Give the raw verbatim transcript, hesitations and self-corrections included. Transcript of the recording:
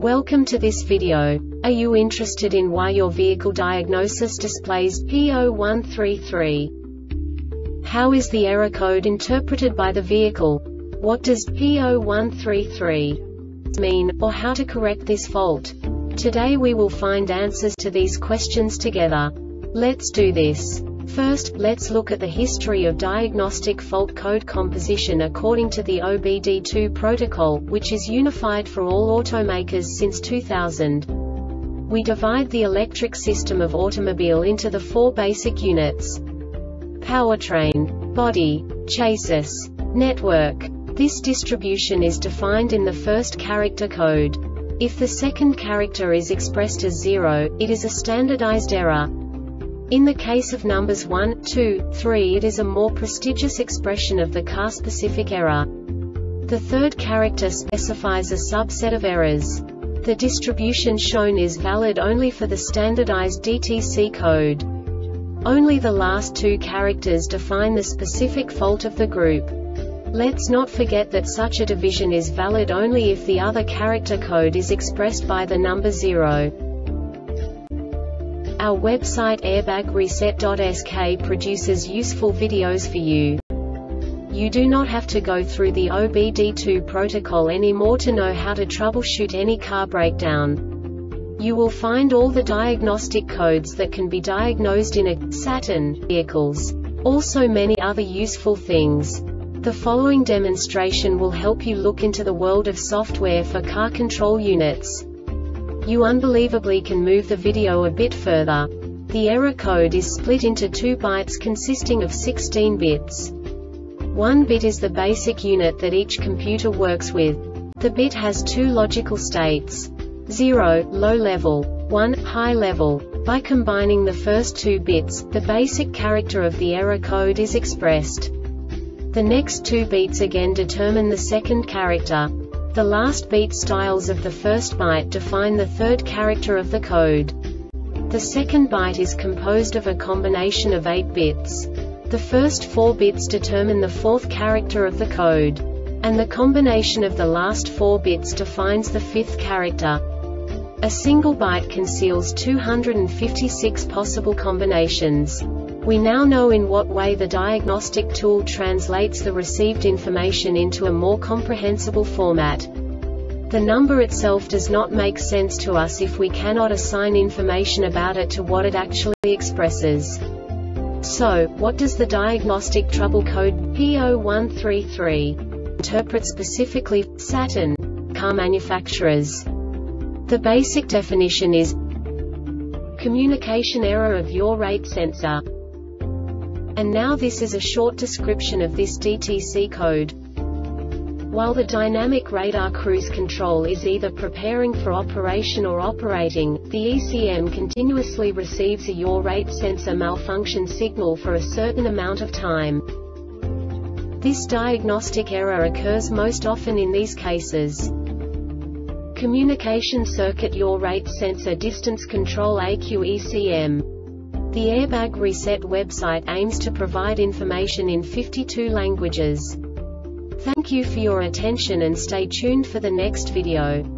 Welcome to this video. Are you interested in why your vehicle diagnosis displays P zero one three three? How is the error code interpreted by the vehicle? What does P zero one three three mean, or how to correct this fault? Today we will find answers to these questions together. Let's do this. First, let's look at the history of diagnostic fault code composition according to the O B D two protocol, which is unified for all automakers since two thousand. We divide the electric system of automobile into the four basic units: powertrain, body, chassis, network. This distribution is defined in the first character code. If the second character is expressed as zero, it is a standardized error. In the case of numbers one, two, three, it is a more prestigious expression of the car-specific error. The third character specifies a subset of errors. The distribution shown is valid only for the standardized D T C code. Only the last two characters define the specific fault of the group. Let's not forget that such a division is valid only if the other character code is expressed by the number zero. Our website airbag reset dot S K produces useful videos for you. You do not have to go through the O B D two protocol anymore to know how to troubleshoot any car breakdown. You will find all the diagnostic codes that can be diagnosed in a Saturn vehicles. Also many other useful things. The following demonstration will help you look into the world of software for car control units. You unbelievably can move the video a bit further. The error code is split into two bytes consisting of sixteen bits. One bit is the basic unit that each computer works with. The bit has two logical states: zero, low level, one, high level. By combining the first two bits, the basic character of the error code is expressed. The next two beats again determine the second character. The last beat styles of the first byte define the third character of the code. The second byte is composed of a combination of eight bits. The first four bits determine the fourth character of the code. And the combination of the last four bits defines the fifth character. A single byte conceals two hundred fifty-six possible combinations. We now know in what way the diagnostic tool translates the received information into a more comprehensible format. The number itself does not make sense to us if we cannot assign information about it to what it actually expresses. So, what does the diagnostic trouble code P zero one three three interpret specifically for Saturn car manufacturers? The basic definition is communication error of yaw rate sensor. And now this is a short description of this D T C code. While the dynamic radar cruise control is either preparing for operation or operating, the E C M continuously receives a yaw rate sensor malfunction signal for a certain amount of time. This diagnostic error occurs most often in these cases: communication circuit yaw rate sensor distance control A Q E C M. The Airbag Reset website aims to provide information in fifty-two languages. Thank you for your attention and stay tuned for the next video.